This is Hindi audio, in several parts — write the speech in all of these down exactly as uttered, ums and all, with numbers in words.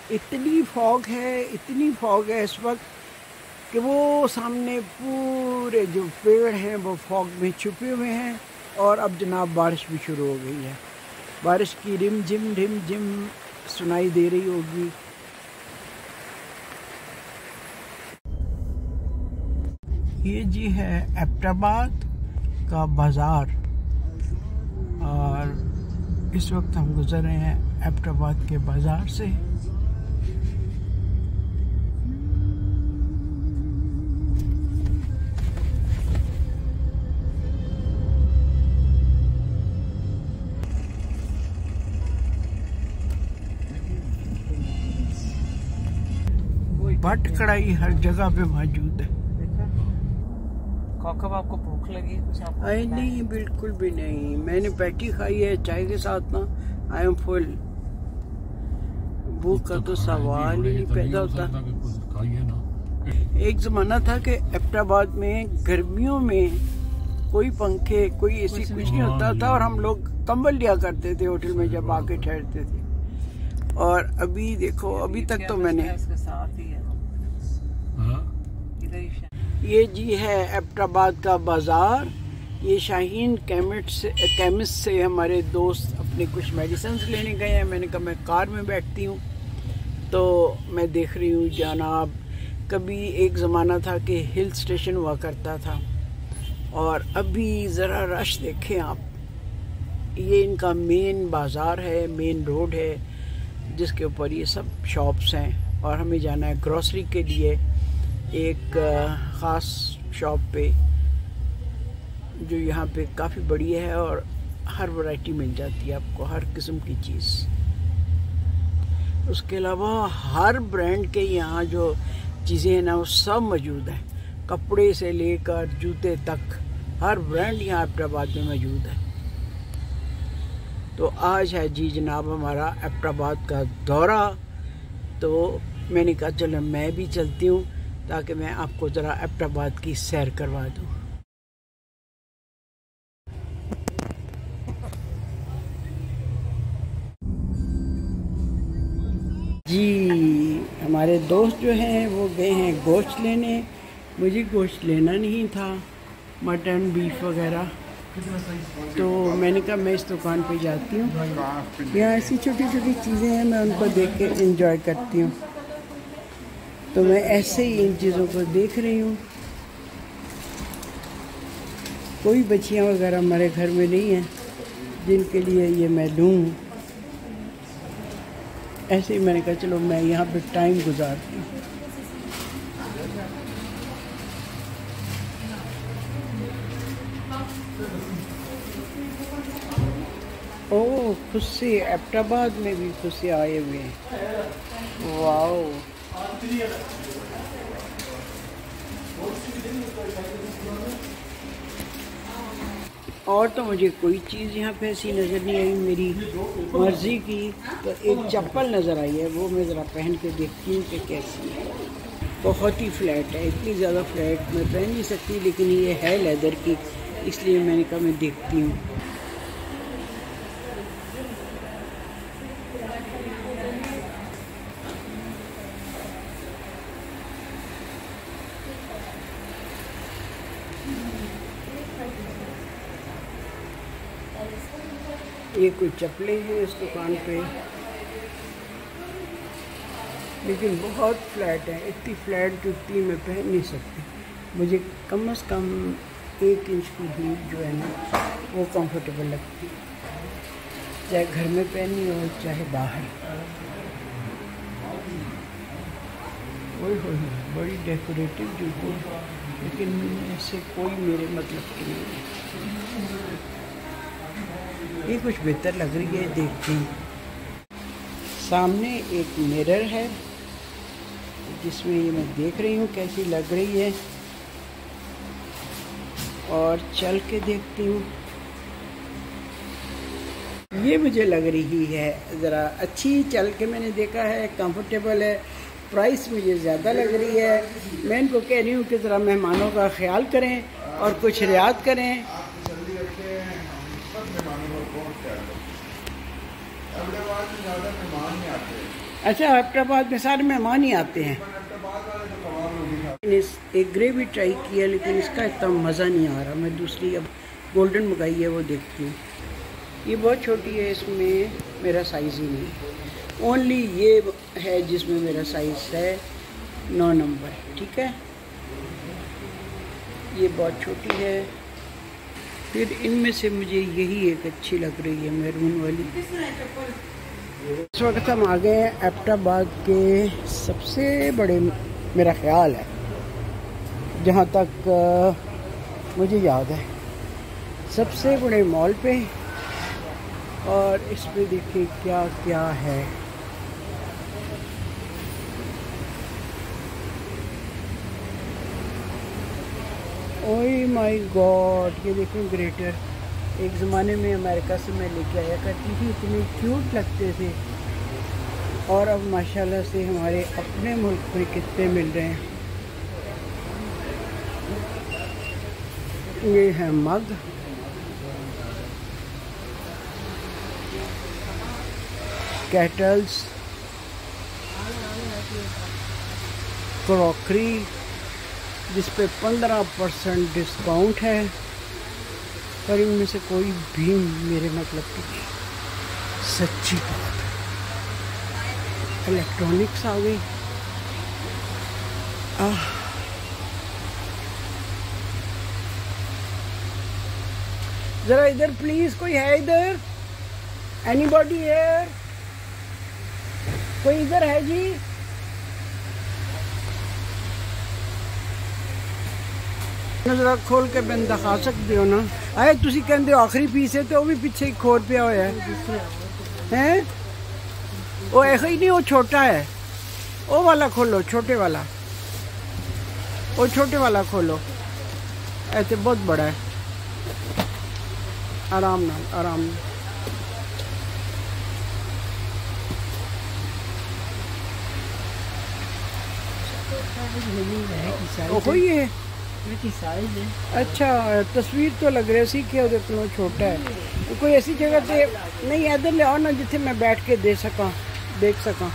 इतनी फॉग है, इतनी फॉग है इस वक्त कि वो सामने पूरे जो पेड़ हैं वो फॉग में छुपे हुए हैं। और अब जनाब बारिश भी शुरू हो गई है। बारिश की रिम झिम रिम झिम सुनाई दे रही होगी। ये जी है एबटाबाद का बाज़ार और इस वक्त हम गुज़र रहे हैं एबटाबाद के बाज़ार से। भट कढ़ाई हर जगह पे मौजूद है। कब आपको भूख लगी कुछ आपको? आई नहीं, बिल्कुल भी नहीं। मैंने पैटी खाई है चाय के साथ ना। I am full. भूख का तो सवाल ही नहीं पैदा होता। एक ज़माना था कि एबटाबाद में गर्मियों में कोई पंखे कोई एसी कुछ नहीं होता था और हम लोग कंबल लिया करते थे होटल में जब आके ठहरते थे। और अभी देखो, अभी तक तो मैंने ये जी है एबटाबाद का बाज़ार। ये शाहीन केमिस्ट से केमिस्ट से हमारे दोस्त अपने कुछ मेडिसिन लेने गए हैं। मैंने कहा मैं कार में बैठती हूँ तो मैं देख रही हूँ जनाब, कभी एक ज़माना था कि हिल स्टेशन हुआ करता था और अभी ज़रा रश देखें आप। ये इनका मेन बाज़ार है, मेन रोड है जिसके ऊपर ये सब शॉप्स हैं और हमें जाना है ग्रॉसरी के लिए एक ख़ास शॉप पे जो यहाँ पे काफ़ी बड़ी है और हर वैरायटी मिल जाती है आपको, हर किस्म की चीज़। उसके अलावा हर ब्रांड के यहाँ जो चीज़ें हैं ना वो सब मौजूद हैं, कपड़े से लेकर जूते तक हर ब्रांड यहाँ एबटाबाद में मौजूद है। तो आज है जी जनाब हमारा एबटाबाद का दौरा, तो मैंने कहा चलो मैं भी चलती हूँ ताकि मैं आपको ज़रा एबटाबाद की सैर करवा दूँ। जी हमारे दोस्त जो हैं वो गए हैं गोश्त लेने। मुझे गोश्त लेना नहीं था, मटन बीफ वगैरह, तो मैंने कहा मैं इस दुकान पे जाती हूँ। यहाँ ऐसी छोटी छोटी चीज़ें हैं, मैं उनको देख के एंजॉय करती हूँ। तो मैं ऐसे ही इन चीज़ों को देख रही हूँ। कोई बच्चियाँ वगैरह हमारे घर में नहीं हैं जिनके लिए ये मैं लूँ। ऐसे ही मैंने कहा चलो मैं यहाँ पे टाइम गुजारती हूँ। ओह खुशी, एबटाबाद में भी खुशी आए हुए हैं। वाओ, और तो मुझे कोई चीज़ यहाँ पे ऐसी नज़र नहीं आई मेरी मर्ज़ी की। तो एक चप्पल नज़र आई है, वो मैं ज़रा पहन के देखती हूँ कि कैसी है। बहुत ही फ्लैट है, इतनी ज़्यादा फ्लैट मैं पहन नहीं सकती, लेकिन ये है लेदर की, इसलिए मैंने कहा मैं देखती हूँ। ये कोई चप्पलें हैं इस दुकान पे, लेकिन बहुत फ्लैट है। इतनी फ्लैट जूती मैं पहन नहीं सकती। मुझे कम से कम एक इंच की हील जो है ना वो कंफर्टेबल लगती है, चाहे घर में पहनी हो चाहे बाहर। ओए हो, बड़ी डेकोरेटिव जूती है, लेकिन ऐसे कोई मेरे मतलब की नहीं है। ये कुछ बेहतर लग रही है, देखती हूँ। सामने एक मिरर है जिसमें ये मैं देख रही हूँ कैसी लग रही है और चल के देखती हूँ। ये मुझे लग रही है ज़रा अच्छी, चल के मैंने देखा है, कंफर्टेबल है। प्राइस मुझे ज़्यादा लग रही है। मैं इनको कह रही हूँ कि ज़रा मेहमानों का ख्याल करें और कुछ रियायत करें। ज़्यादा मेहमान नहीं आते। अच्छा, एबटाबाद में सारे मेहमान ही आते हैं। एक ग्रेवी ट्राई किया लेकिन इसका इतना मज़ा नहीं आ रहा। मैं दूसरी अब गोल्डन मंगाई है, वो देखती हूँ। ये बहुत छोटी है, इसमें मेरा साइज़ ही नहीं। ओनली ये है जिसमें मेरा साइज़ है नौ नंबर। ठीक है, ये बहुत छोटी है। फिर इनमें से मुझे यही एक अच्छी लग रही है, मैरून वाली। इस वक्त हम आ गए हैं एबटाबाद के सबसे बड़े, मेरा ख्याल है जहाँ तक आ, मुझे याद है, सबसे बड़े मॉल पे। और इस पे देखिए क्या क्या है। ओह माय गॉड, ये देखें ग्रेटर। एक ज़माने में अमेरिका से मैं लेके आया करती थी, इतने क्यूट लगते थे। और अब माशाल्लाह से हमारे अपने मुल्क में कितने मिल रहे हैं। ये है मग, केटल्स, क्रॉकरी जिस पे पंद्रह परसेंट डिस्काउंट है, पर इनमें से कोई भी मेरे मतलब की सच्ची बात है। इलेक्ट्रॉनिक्स आ गई। आह, जरा इधर प्लीज, कोई है इधर? एनीबॉडी है? कोई इधर है जी? जरा खोल के बंद दिखा सकते हो ना? आए तुसी कहते हो आखिरी पीस है, तो वो भी पीछे एक खोर पे होया है हैं? वो ऐसा ही नहीं, वो छोटा है। वो वाला खोलो, छोटे वाला, वो छोटे वाला खोलो। ऐसे बहुत बड़ा है। आराम ना, आराम ना। ओहो, ये अच्छा तस्वीर तो लग रही सी कि उधर छोटा है। कोई ऐसी जगह पे नहीं, इधर ले आओ ना जिथे मैं बैठ के दे सका, देख सका।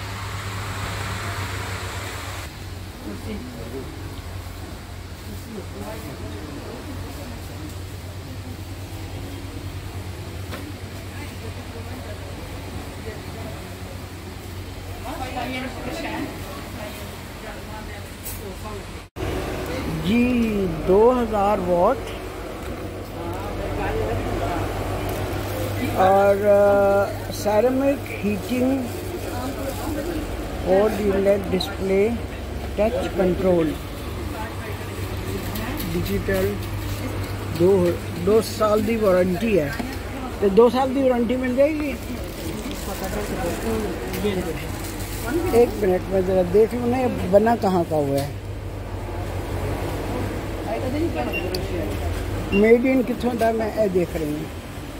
जी दो हज़ार वॉट और सेरेमिक हीटिंग और inlet display, touch control, digital. दो दो साल की वारंटी है, तो दो साल की वारंटी मिल जाएगी। एक मिनट में जरा देख लो ना, ये बना कहाँ का हुआ है, मेड इन कितों का, मैं ये देख रही हूँ।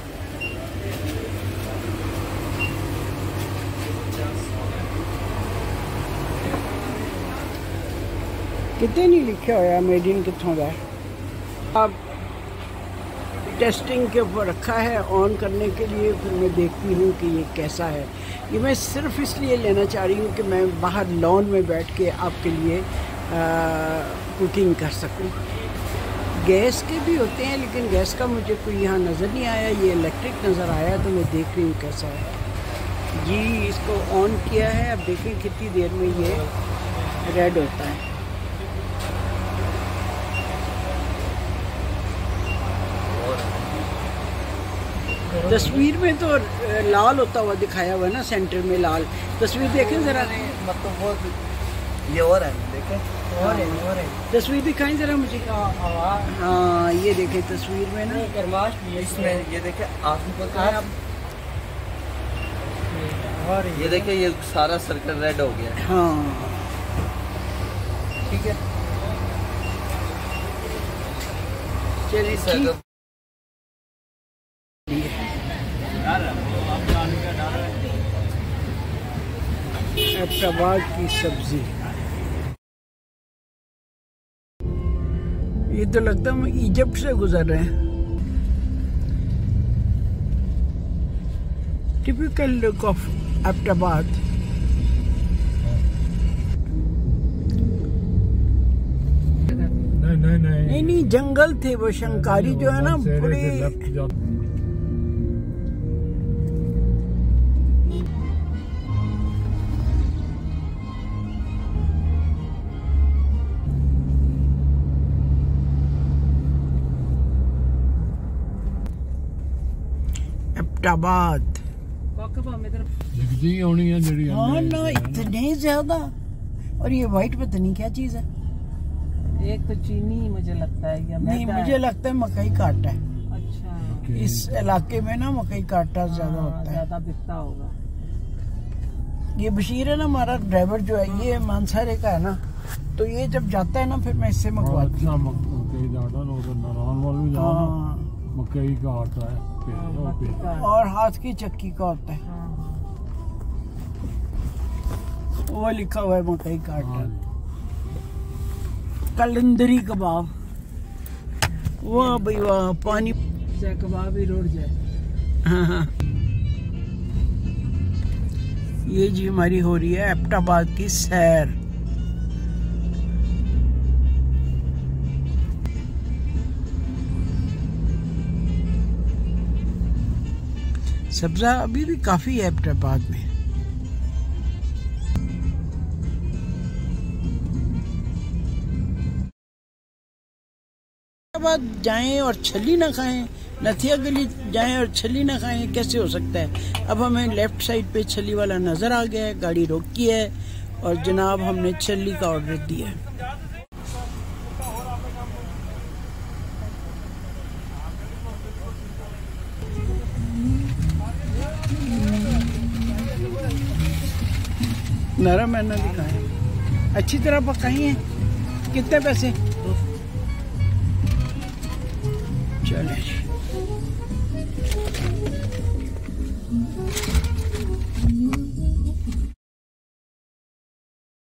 कितने नहीं लिखा हुआ मेड इन कितों का। अब टेस्टिंग के ऊपर रखा है ऑन करने के लिए, फिर मैं देखती हूँ कि ये कैसा है। ये मैं सिर्फ इसलिए लेना चाह रही हूँ कि मैं बाहर लॉन में बैठ के आपके लिए आ, कुकिंग कर सकूँ। गैस के भी होते हैं, लेकिन गैस का मुझे कोई यहाँ नज़र नहीं आया। ये इलेक्ट्रिक नज़र आया, तो मैं देख रही हूँ कैसा है। जी इसको ऑन किया है, अब देखें कितनी देर में ये रेड होता है। तस्वीर में तो लाल होता हुआ दिखाया हुआ है ना, सेंटर में लाल। तस्वीर देखें जरा, मतलब वो ये और है, देखें और है, और है। तस्वीर दिखाएं जरा मुझे। हाँ ये देखें तस्वीर में ना, इसमें ये देखें आंखों पर, और ये देखें ये सारा सर्कल रेड हो गया। हाँ ठीक है, चलिए। एबटाबाद की सब्जी, ये तो लगता है हम इजिप्ट से गुजर रहे हैं। Typical look of Abbottabad. नहीं नहीं नहीं नहीं जंगल थे वो, शंकारी जो है ना बड़े। एबटाबाद होनी है जड़ी। हाँ ना इतने ज्यादा। और ये व्हाइट पता नहीं क्या चीज है। एक तो चीनी मुझे लगता है या नहीं मुझे लगता है मकई का आटा है। अच्छा इस इलाके में ना मकई का आटा ज्यादा होता है, ज्यादा बिकता होगा। ये बशीर है ना हमारा ड्राइवर जो है, ये मानसारे का है ना, तो ये जब जाता है ना फिर मैं इससे मंगवाती हूँ। मकई का आटा है और हाथ की चक्की का होता है, वो लिखा हुआ है मकई का आटा। कलंदरी कबाब, वाह भाई वाह, पानी चाहे कबाब ही रोड जाए। हाँ हाँ। ये जी हमारी हो रही है एबटाबाद की सैर। सब्जा अभी भी काफी है एबटाबाद में। एबटाबाद जाएं और छली ना खाएं, नथिया गली जाएं और छली ना खाएं, कैसे हो सकता है। अब हमें लेफ्ट साइड पे छली वाला नजर आ गया है, गाड़ी रोकी है और जनाब हमने छली का ऑर्डर दिया है। नरम है ना, लिखा है अच्छी तरह पकाई है। कितने पैसे? चले।